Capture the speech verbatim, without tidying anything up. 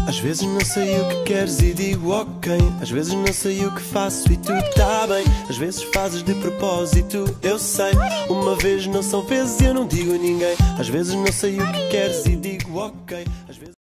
Às vezes não sei o que queres e digo ok. Às vezes não sei o que faço e tu tá bem. Às vezes fazes de propósito, eu sei. Uma vez não são vezes e eu não digo a ninguém. Às vezes não sei o que queres e digo ok. Às vezes...